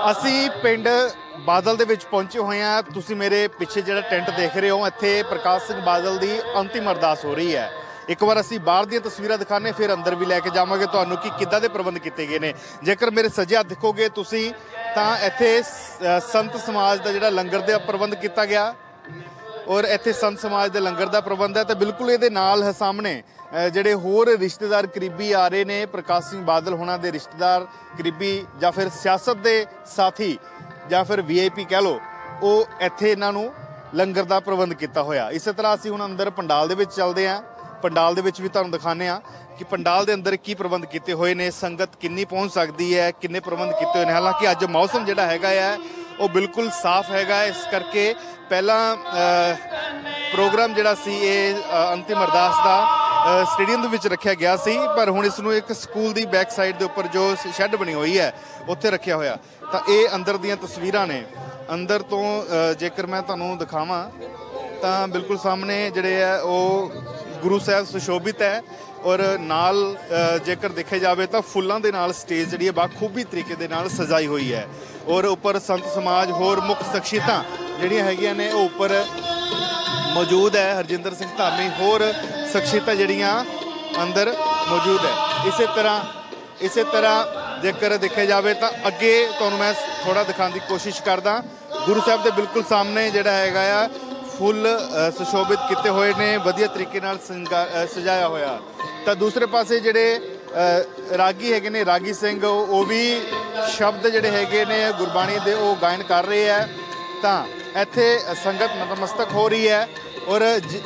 ਅਸੀਂ ਪਿੰਡ ਬਾਦਲ ਦੇ ਵਿੱਚ ਪਹੁੰਚੇ ਹੋਏ ਹਾਂ। ਤੁਸੀਂ ਮੇਰੇ ਪਿੱਛੇ ਜਿਹੜਾ ਟੈਂਟ ਦੇਖ ਰਹੇ ਹੋ, ਇੱਥੇ ਪ੍ਰਕਾਸ਼ ਸਿੰਘ ਬਾਦਲ ਦੀ ਅੰਤਿਮ ਅਰਦਾਸ ਹੋ ਰਹੀ ਹੈ। ਇੱਕ ਵਾਰ ਅਸੀਂ ਬਾਹਰ ਦੀਆਂ ਤਸਵੀਰਾਂ ਦਿਖਾਣੇ, ਫਿਰ ਅੰਦਰ ਵੀ ਲੈ ਕੇ ਜਾਵਾਂਗੇ ਤੁਹਾਨੂੰ ਕਿ ਕਿੱਦਾਂ ਦੇ ਪ੍ਰਬੰਧ ਕੀਤੇ ਗਏ ਨੇ। ਜੇਕਰ ਮੇਰੇ ਸੱਜੇ ਹੱਥ ਦੇਖੋਗੇ ਤੁਸੀਂ ਤਾਂ ਇੱਥੇ ਸੰਤ ਸਮਾਜ ਦਾ ਜਿਹੜਾ ਲੰਗਰ ਦਾ ਪ੍ਰਬੰਧ ਕੀਤਾ ਗਿਆ ਔਰ ਇੱਥੇ ਸੰਤ ਸਮਾਜ ਦੇ ਲੰਗਰ ਦਾ ਪ੍ਰਬੰਧ ਹੈ। ਤਾਂ ਬਿਲਕੁਲ ਇਹਦੇ ਨਾਲ ਸਾਹਮਣੇ ਜਿਹੜੇ ਹੋਰ ਰਿਸ਼ਤੇਦਾਰ ਕਰੀਬੀ ਆ ਰਹੇ ਨੇ, ਪ੍ਰਕਾਸ਼ ਸਿੰਘ ਬਾਦਲ ਹੋਣਾ ਦੇ ਰਿਸ਼ਤੇਦਾਰ ਕਰੀਬੀ ਜਾਂ ਫਿਰ ਸਿਆਸਤ ਦੇ ਸਾਥੀ ਜਾਂ ਫਿਰ VIP ਕਹਿ ਲਓ, ਉਹ ਇੱਥੇ ਇਹਨਾਂ ਨੂੰ ਲੰਗਰ ਦਾ ਪ੍ਰਬੰਧ ਕੀਤਾ ਹੋਇਆ। ਇਸੇ ਤਰ੍ਹਾਂ ਅਸੀਂ ਹੁਣ ਅੰਦਰ ਪੰਡਾਲ ਦੇ ਵਿੱਚ ਚੱਲਦੇ ਹਾਂ। ਪੰਡਾਲ ਦੇ ਵਿੱਚ ਵੀ ਤੁਹਾਨੂੰ ਦਿਖਾਉਂਦੇ ਹਾਂ ਕਿ ਪੰਡਾਲ ਦੇ ਅੰਦਰ ਕੀ ਪ੍ਰਬੰਧ ਕੀਤੇ ਹੋਏ ਨੇ, ਸੰਗਤ ਕਿੰਨੀ ਪਹੁੰਚ ਸਕਦੀ ਹੈ, ਕਿੰਨੇ ਪ੍ਰਬੰਧ ਕੀਤੇ ਹੋਏ ਨੇ। ਹਾਲਾਂਕਿ ਅੱਜ ਮੌਸਮ ਜਿਹੜਾ ਹੈਗਾ ਹੈ ਉਹ ਬਿਲਕੁਲ ਸਾਫ਼ ਹੈਗਾ, ਇਸ ਕਰਕੇ ਪਹਿਲਾਂ ਪ੍ਰੋਗਰਾਮ ਜਿਹੜਾ ਸੀ ਇਹ ਅੰਤਿਮ ਅਰਦਾਸ ਦਾ ਸਟੇਡੀਅਮ ਦੇ ਵਿੱਚ ਰੱਖਿਆ ਗਿਆ ਸੀ, ਪਰ ਹੁਣ ਇਸ ਨੂੰ ਇੱਕ ਸਕੂਲ ਦੀ ਬੈਕ ਸਾਈਡ ਦੇ ਉੱਪਰ ਜੋ ਸ਼ੈੱਡ ਬਣੀ ਹੋਈ ਹੈ ਉੱਥੇ ਰੱਖਿਆ ਹੋਇਆ। ਤਾਂ ਇਹ ਅੰਦਰ ਦੀਆਂ ਤਸਵੀਰਾਂ ਨੇ। ਅੰਦਰ ਤੋਂ ਜੇਕਰ ਮੈਂ ਤੁਹਾਨੂੰ ਦਿਖਾਵਾਂ ਤਾਂ ਬਿਲਕੁਲ ਸਾਹਮਣੇ ਜਿਹੜੇ ਹੈ ਉਹ ਗੁਰੂ ਸਾਹਿਬ ਸੁਸ਼ੋਭਿਤ ਹੈ ਔਰ ਨਾਲ ਜੇਕਰ ਦੇਖਿਆ ਜਾਵੇ ਤਾਂ ਫੁੱਲਾਂ ਦੇ ਨਾਲ ਸਟੇਜ ਜਿਹੜੀ ਹੈ ਬਾਖੂਬੀ ਤਰੀਕੇ ਦੇ ਨਾਲ ਸਜਾਈ ਹੋਈ ਹੈ ਔਰ ਉੱਪਰ ਸੰਤ ਸਮਾਜ ਹੋਰ ਮੁੱਖ ਸ਼ਖਸੀਅਤਾਂ ਜਿਹੜੀਆਂ ਹੈਗੀਆਂ ਨੇ ਉਹ ਉੱਪਰ ਮੌਜੂਦ ਹੈ। ਹਰਜਿੰਦਰ ਸਿੰਘ ਧਾਮੀ ਹੋਰ ਸ਼ਖਸੀਅਤਾਂ ਜਿਹੜੀਆਂ ਅੰਦਰ ਮੌਜੂਦ ਹੈ। ਇਸੇ ਤਰ੍ਹਾਂ ਜੇਕਰ ਦੇਖਿਆ ਜਾਵੇ ਤਾਂ ਅੱਗੇ ਤੁਹਾਨੂੰ ਮੈਂ ਥੋੜਾ ਦਿਖਾਉਣ ਦੀ ਕੋਸ਼ਿਸ਼ ਕਰਦਾ। ਗੁਰੂ ਸਾਹਿਬ ਦੇ ਬਿਲਕੁਲ ਸਾਹਮਣੇ ਜਿਹੜਾ ਹੈਗਾ ਆ ਫੁੱਲ ਸੁਸ਼ੋਭਿਤ ਕੀਤੇ ਹੋਏ ਨੇ, ਵਧੀਆ ਤਰੀਕੇ ਨਾਲ ਸਜਾਇਆ ਹੋਇਆ। ਤਾਂ ਦੂਸਰੇ ਪਾਸੇ ਜਿਹੜੇ ਰਾਗੀ ਹੈਗੇ ਨੇ, ਰਾਗੀ ਸਿੰਘ, ਉਹ ਵੀ ਸ਼ਬਦ ਜਿਹੜੇ ਹੈਗੇ ਨੇ ਗੁਰਬਾਣੀ ਦੇ ਉਹ ਗਾਇਨ ਕਰ ਰਹੇ ਹੈ। ਤਾਂ ਇੱਥੇ ਸੰਗਤ ਨਤਮਸਤਕ ਹੋ ਰਹੀ ਹੈ ਔਰ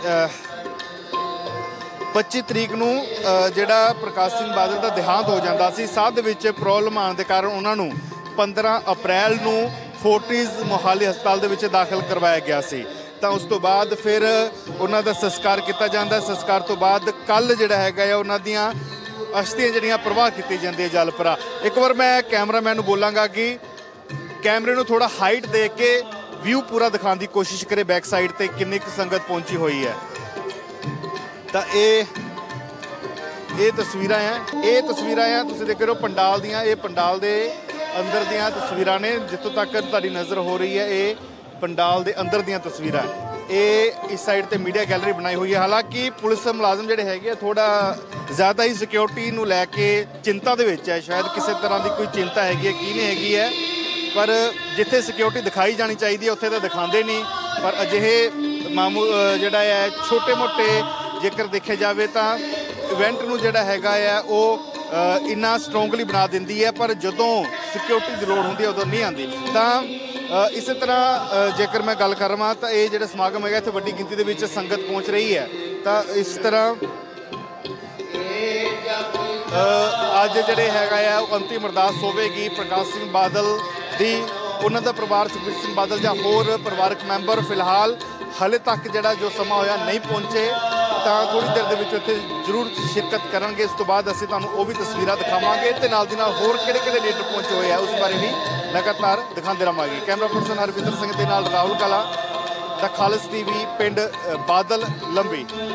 25 ਤਰੀਕ ਨੂੰ ਜਿਹੜਾ ਪ੍ਰਕਾਸ਼ ਸਿੰਘ ਬਾਦਲ ਦਾ ਦੇਹਾਂਤ ਹੋ ਜਾਂਦਾ ਸੀ, ਸਾਹ ਦੇ ਵਿੱਚ ਪ੍ਰੋਬਲਮ ਆਉਣ ਦੇ ਕਾਰਨ ਉਹਨਾਂ ਨੂੰ 15 ਅਪ੍ਰੈਲ ਨੂੰ ਫੋਰਟਿਸ ਮੋਹਾਲੀ ਹਸਪਤਾਲ ਦੇ ਵਿੱਚ ਦਾਖਲ ਕਰਵਾਇਆ ਗਿਆ ਸੀ। ਤਾਂ ਉਸ ਤੋਂ ਬਾਅਦ ਫਿਰ ਉਹਨਾਂ ਦਾ ਸੰਸਕਾਰ ਕੀਤਾ ਜਾਂਦਾ। ਸੰਸਕਾਰ ਤੋਂ ਬਾਅਦ ਕੱਲ ਜਿਹੜਾ ਹੈਗਾ ਆ ਉਹਨਾਂ ਦੀਆਂ ਅਸਥੀਆਂ ਜਿਹੜੀਆਂ ਪ੍ਰਵਾਹ ਕੀਤੀ ਜਾਂਦੀ ਹੈ ਜਲਪਰਾ। ਇੱਕ ਵਾਰ ਮੈਂ ਕੈਮਰਾਮੈਨ ਨੂੰ ਬੋਲਾਂਗਾ ਕਿ ਕੈਮਰੇ ਨੂੰ ਥੋੜਾ ਹਾਈਟ ਦੇ ਕੇ ਵਿਊ ਪੂਰਾ ਦਿਖਾਉਣ ਦੀ ਕੋਸ਼ਿਸ਼ ਕਰੇ ਬੈਕ ਸਾਈਡ ਤੇ ਕਿੰਨੀ ਕੁ ਸੰਗਤ ਪਹੁੰਚੀ ਹੋਈ ਹੈ। ਤਾਂ ਇਹ ਤਸਵੀਰਾਂ ਆ ਤੁਸੀਂ ਦੇਖ ਰਹੇ ਹੋ ਪੰਡਾਲ ਦੀਆਂ। ਇਹ ਪੰਡਾਲ ਦੇ ਅੰਦਰ ਦੀਆਂ ਤਸਵੀਰਾਂ ਨੇ। ਜਿੱਥੋਂ ਤੱਕ ਤੁਹਾਡੀ ਨਜ਼ਰ ਹੋ ਰਹੀ ਹੈ ਇਹ ਪੰਡਾਲ ਦੇ ਅੰਦਰ ਦੀਆਂ ਤਸਵੀਰਾਂ। ਇਹ ਇਸ ਸਾਈਡ ਤੇ ਮੀਡੀਆ ਗੈਲਰੀ ਬਣਾਈ ਹੋਈ ਹੈ। ਹਾਲਾਂਕਿ ਪੁਲਿਸ ਮੁਲਾਜ਼ਮ ਜਿਹੜੇ ਹੈਗੇ ਆ ਥੋੜਾ ਜ਼ਿਆਦਾ ਹੀ ਸਿਕਿਉਰਿਟੀ ਨੂੰ ਲੈ ਕੇ ਚਿੰਤਾ ਦੇ ਵਿੱਚ ਹੈ। ਸ਼ਾਇਦ ਕਿਸੇ ਤਰ੍ਹਾਂ ਦੀ ਕੋਈ ਚਿੰਤਾ ਹੈਗੀ ਹੈ, ਕੀ ਨਹੀਂ ਹੈਗੀ ਹੈ, ਪਰ ਜਿੱਥੇ ਸਿਕਿਉਰਿਟੀ ਦਿਖਾਈ ਜਾਣੀ ਚਾਹੀਦੀ ਹੈ ਉੱਥੇ ਤਾਂ ਦਿਖਾਉਂਦੇ ਨਹੀਂ। ਪਰ ਅਜਿਹੇ ਜਿਹੜਾ ਹੈ ਛੋਟੇ ਮੋਟੇ ਜੇਕਰ ਦੇਖਿਆ ਜਾਵੇ ਤਾਂ ਇਵੈਂਟ ਨੂੰ ਜਿਹੜਾ ਹੈਗਾ ਆ ਉਹ ਇੰਨਾ ਸਟਰੋਂਗਲੀ ਬਣਾ ਦਿੰਦੀ ਹੈ, ਪਰ ਜਦੋਂ ਸਿਕਿਉਰਿਟੀ ਦੀ ਲੋੜ ਹੁੰਦੀ ਹੈ ਉਦੋਂ ਨਹੀਂ ਆਉਂਦੀ। ਤਾਂ ਇਸੇ ਤਰ੍ਹਾਂ ਜੇਕਰ ਮੈਂ ਗੱਲ ਕਰ ਰਹਾ ਤਾਂ ਇਹ ਜਿਹੜਾ ਸਮਾਗਮ ਹੈਗਾ ਇੱਥੇ ਵੱਡੀ ਗਿਣਤੀ ਦੇ ਵਿੱਚ ਸੰਗਤ ਪਹੁੰਚ ਰਹੀ ਹੈ। ਤਾਂ ਇਸ ਤਰ੍ਹਾਂ ਅੱਜ ਜਿਹੜੇ ਹੈਗਾ ਆ ਉਹ ਅੰਤਿਮ ਅਰਦਾਸ ਹੋਵੇਗੀ ਪ੍ਰਕਾਸ਼ ਸਿੰਘ ਬਾਦਲ ਦੀ। ਉਹਨਾਂ ਦਾ ਪਰਿਵਾਰ ਸੁਖਬੀਰ ਸਿੰਘ ਬਾਦਲ ਜਾਂ ਹੋਰ ਪਰਿਵਾਰਕ ਮੈਂਬਰ ਫਿਲਹਾਲ ਹਾਲੇ ਤੱਕ ਜਿਹੜਾ ਜੋ ਸਮਾਂ ਹੋਇਆ ਨਹੀਂ ਪਹੁੰਚੇ, ਤਾਂ ਥੋੜ੍ਹੀ ਦੇਰ ਦੇ ਵਿੱਚ ਉੱਥੇ ਜ਼ਰੂਰ ਸ਼ਿਰਕਤ ਕਰਨਗੇ। ਇਸ ਤੋਂ ਬਾਅਦ ਅਸੀਂ ਤੁਹਾਨੂੰ ਉਹ ਵੀ ਤਸਵੀਰਾਂ ਦਿਖਾਵਾਂਗੇ ਤੇ ਨਾਲ ਦੀ ਨਾਲ ਹੋਰ ਕਿਹੜੇ ਲੀਡਰ ਪਹੁੰਚੇ ਹੋਏ ਆ ਉਸ ਬਾਰੇ ਵੀ ਲਗਾਤਾਰ ਦਿਖਾਉਂਦੇ ਰਹਾਂਗੇ। ਕੈਮਰਾ ਪਰਸਨ ਹਰਵਿੰਦਰ ਸਿੰਘ ਦੇ ਨਾਲ ਰਾਹੁਲ ਕਾਲਾ, ਦਾ ਖਾਲਸ TV, ਪਿੰਡ ਬਾਦਲ ਲੰਬੀ।